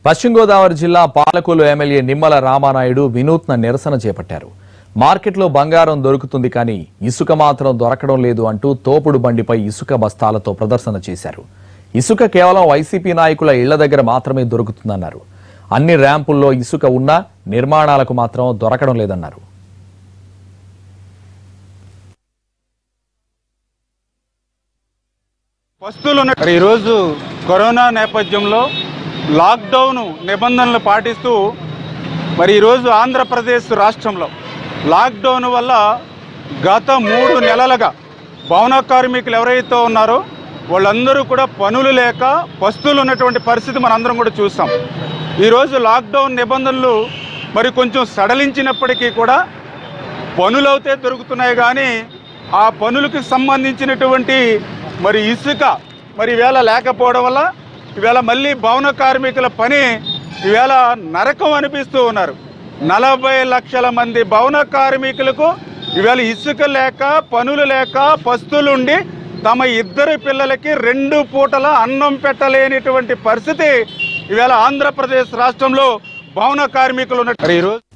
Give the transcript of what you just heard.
పశ్చిమ గోదావరి జిల్లా పాలకొల్లు ఎమ్మెల్యే నిమ్మల రామానాయుడు వినూత్న నిరసన చేపట్టారు. మార్కెట్లో బంగారం దొరుకుతుంది కానీ ఇసుక మాత్రం దొరకడం లేదు అంటూ తోపుడు బండిపై ఇసుక బస్తాలతో ప్రదర్శన చేశారు. ఇసుక కేవలం వైసీపీ నాయకుల ఇళ్ల దగ్గర మాత్రమే దొరుకుతుందన్నారు. అన్ని ర్యాంపుల్లో ఇసుక ఉన్నా నిర్మాణాలకు మాత్రం దొరకడం లేదన్నారు. ఈరోజు కరోనా నేపథ్యంలో లాక్డౌన్ నిబంధనలు పాటిస్తూ ఈరోజు ఆంధ్రప్రదేశ్ రాష్ట్రంలో లాక్డౌన్ వల్ల గత 3 నెలలుగా భవన కార్మికులు ఎవరైతే ఉన్నారో వాళ్ళందరూ కూడా పనులు లేక పస్తులు ఉన్నటువంటి పరిస్థితి మనందరం కూడా చూస్తాం. ఈరోజు లాక్డౌన్ నిబంధనలు కొంచెం సడలించినప్పటికీ కూడా పనులు అయితే దొరుకుతున్నాయి కానీ ఆ పనులకు సంబంధించినటువంటి ఇసుక ఈవేళ లేకపోవడం వల్ల ఈవేళ మళ్ళీ భవన కార్మికుల పని ఈవేళ నరకం అనిపిస్తూ ఉన్నారు. 40 లక్షల మంది భవన కార్మికులకు ఈవేళ ఇసుక లేక పనులు లేక పస్తులుండి తమ 2 పిల్లలకి 2 పూటల అన్నం పెట్టలేనిటువంటి పరిస్థితి ఈవేళ ఆంధ్రప్రదేశ్ రాష్ట్రంలో భవన కార్మికులు ఉన్నారు. ఈరోజు